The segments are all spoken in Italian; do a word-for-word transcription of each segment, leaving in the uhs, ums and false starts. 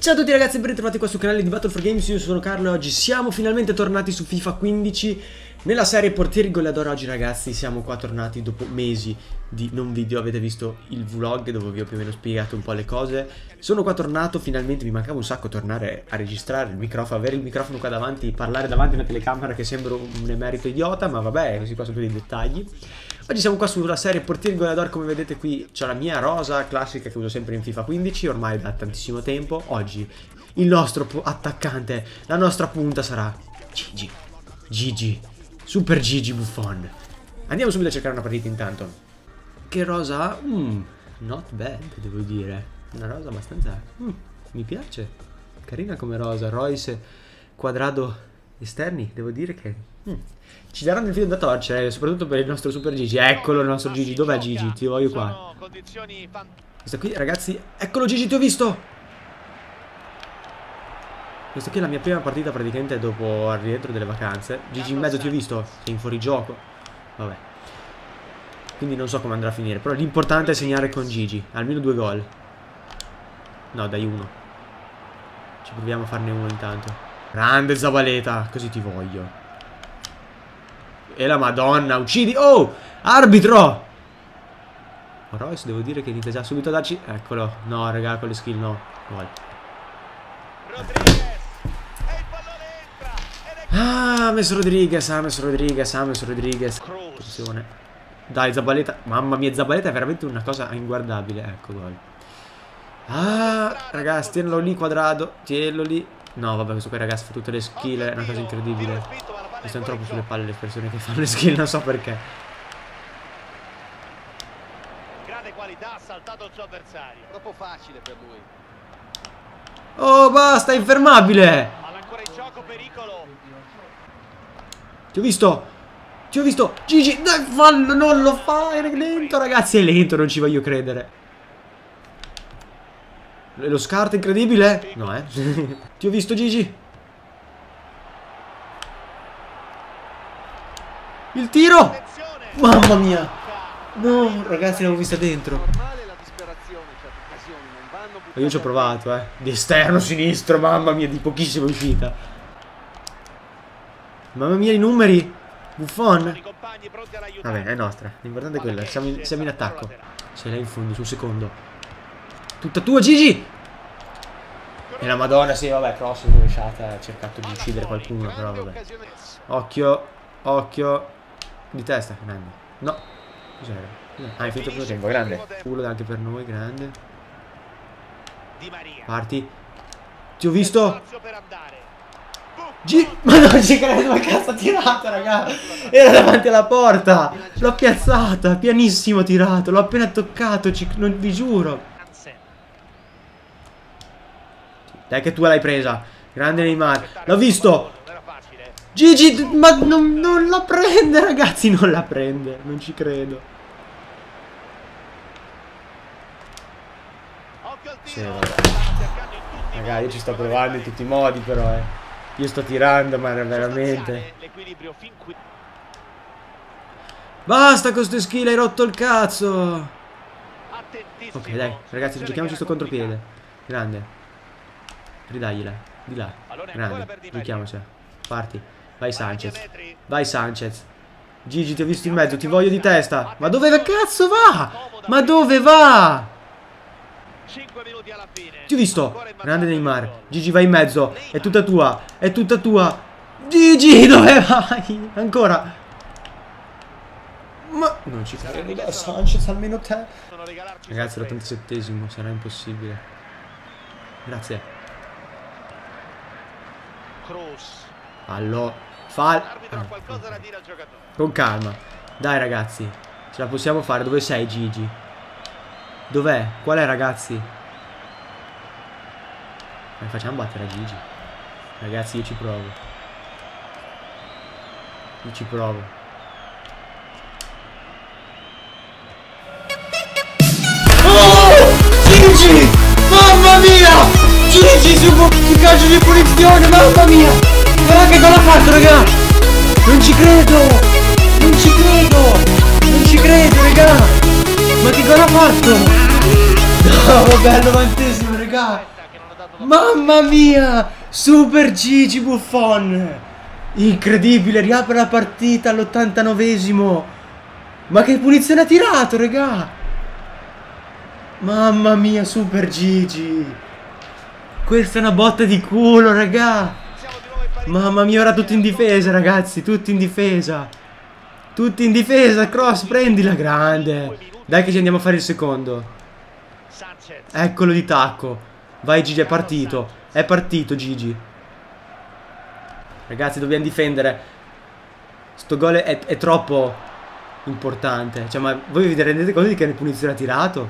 Ciao a tutti ragazzi e ben ritrovati qua sul canale di Battle for Games, io sono Carlo e oggi siamo finalmente tornati su FIFA quindici nella serie Portieri Goleador. Oggi ragazzi siamo qua tornati dopo mesi di non video, avete visto il vlog dove vi ho più o meno spiegato un po' le cose. Sono qua tornato, finalmente mi mancava un sacco tornare a registrare il microfono, avere il microfono qua davanti, parlare davanti a una telecamera che sembra un emerito idiota, ma vabbè, questi qua sono tutti i dettagli. Oggi siamo qua sulla serie Portieri Goleador, come vedete qui c'è la mia rosa classica che uso sempre in FIFA quindici, ormai da tantissimo tempo. Oggi il nostro attaccante, la nostra punta sarà Gigi, Gigi, Super Gigi Buffon. Andiamo subito a cercare una partita intanto. Che rosa ha? Mm, not bad, devo dire. Una rosa abbastanza... Mm, mi piace. Carina come rosa. Royce, Quadrado esterni, devo dire che... Mm. Ci daranno il filo da torcere, soprattutto per il nostro Super Gigi. Eccolo il nostro Gigi, dov'è Gigi? Ti voglio qua. Questo qui ragazzi, eccolo Gigi, ti ho visto! Questa qui è la mia prima partita praticamente dopo il rientro delle vacanze. Gigi in mezzo, ti ho visto? Sei in fuorigioco. Vabbè. Quindi non so come andrà a finire, però l'importante è segnare con Gigi. Almeno due gol. No, dai, uno. Ci proviamo a farne uno intanto. Grande Zabaleta, così ti voglio. E la madonna, uccidi. Oh, arbitro. Royce devo dire che inizia già subito a darci. Eccolo, no raga, con le skill no. Gol. Ah, ha messo Rodriguez, ha messo Rodriguez, ha messo Rodriguez. Attenzione. Dai Zabaleta, mamma mia, Zabaleta è veramente una cosa inguardabile. Ecco gol. Ah, ragazzi, tienilo lì Quadrado, tienilo lì. No vabbè, questo qua ragazzi fa tutte le skill, è una cosa incredibile. Mi stanno troppo sulle palle le persone che fanno le skill, non so perché. Grande qualità, ha saltato il suo avversario. Troppo facile per lui. Oh, basta, è infermabile. Ma ancora in gioco, pericolo. Ti ho visto. Ti ho visto. Gigi, dai, fallo, non lo fai, è lento ragazzi, è lento, non ci voglio credere. Lo scarto incredibile? No, eh. Ti ho visto Gigi. Il tiro. Mamma mia. No, ragazzi, l'avevo vista dentro. Io ci ho provato, eh. Di esterno sinistro, mamma mia, di pochissima uscita. Mamma mia, i numeri. Buffon. Va bene, è nostra. L'importante è quello. Siamo in, siamo in attacco. Sei là in fondo, sul secondo. Tutta tua, Gigi. E la madonna, sì, vabbè, cross rovesciata. Ha cercato di uccidere qualcuno, però vabbè. Occhio, occhio. Di testa, grande. No. Cos'era? Ah, è finito il primo tempo, grande. Culo anche per noi, grande. Parti. Ti ho visto. G. Ma non ci credo, ma cazzo ha tirato, raga. Era davanti alla porta. L'ho piazzata, pianissimo tirato. L'ho appena toccato, ci... non vi giuro. Dai che tu l'hai presa. Grande Neymar. L'ho visto. Gigi, ma non, non la prende, ragazzi. Non la prende. Non ci credo. Sì, vabbè. Raga, io ci sto provando in tutti i modi, però, eh. Io sto tirando, ma veramente. Basta con queste skill, hai rotto il cazzo. Ok, dai, ragazzi, giochiamoci sto contropiede. Grande. Ridagliela. Di là. Grande. Giochiamoci. Parti. Vai Sanchez. Vai Sanchez. Gigi, ti ho visto in mezzo, ti voglio di testa. Ma dove cazzo va? Ma dove va? Ti ho visto. Grande Neymar. Gigi, vai in mezzo. È tutta tua. È tutta tua. Gigi, dove vai? Ancora. Ma non ci credo. Da Sanchez, almeno te. Ragazzi, l'ottantasettesimo. Sarà impossibile. Grazie. Fallo. Fallo. Ah, con calma. Dai ragazzi. Ce la possiamo fare. Dove sei Gigi? Dov'è? Qual è ragazzi? Ma facciamo battere a Gigi. Ragazzi, io ci provo. Io ci provo. Oh! Gigi! Mamma mia! Gigi su, su calcio di punizione, mamma mia! Guarda che cosa ha fatto, raga! Non ci credo! Non ci credo! Non ci credo, raga! Ma che cosa ha fatto? No, vabbè, al novantesimo, raga! Mamma mia! Super Gigi Buffon! Incredibile, riapre la partita all'ottantanovesimo. Ma che punizione ha tirato, regà! Mamma mia, Super Gigi! Questa è una botta di culo, regà! Mamma mia, ora tutti in difesa, ragazzi, tutti in difesa. Tutti in difesa, cross, prendila, grande. Dai che ci andiamo a fare il secondo. Eccolo di tacco. Vai Gigi, è partito. È partito Gigi. Ragazzi, dobbiamo difendere. Sto gol è, è troppo importante. Cioè, ma voi vi rendete conto di che punizione ha tirato?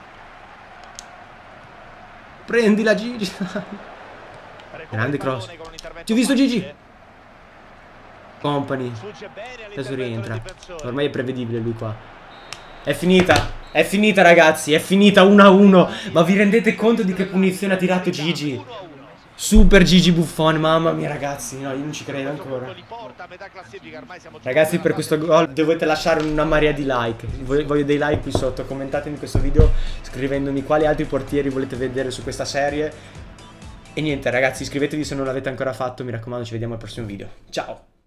Prendila Gigi. Grande cross. Ti ho visto Gigi. Company. Adesso rientra. Ormai è prevedibile lui qua. È finita. È finita ragazzi. È finita uno a uno. Ma vi rendete conto di che punizione ha tirato Gigi? Super Gigi Buffon. Mamma mia ragazzi. No, io non ci credo ancora. Ragazzi, per questo gol dovete lasciare una marea di like. Voglio dei like qui sotto. Commentatemi questo video scrivendomi quali altri portieri volete vedere su questa serie. E niente ragazzi, iscrivetevi se non l'avete ancora fatto. Mi raccomando, ci vediamo al prossimo video. Ciao.